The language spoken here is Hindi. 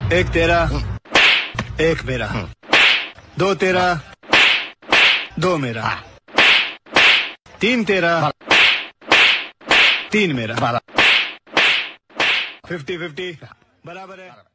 एक तेरा, एक मेरा, दो तेरा, दो मेरा, तीन तेरा, तीन मेरा, 50-50 बराबर है।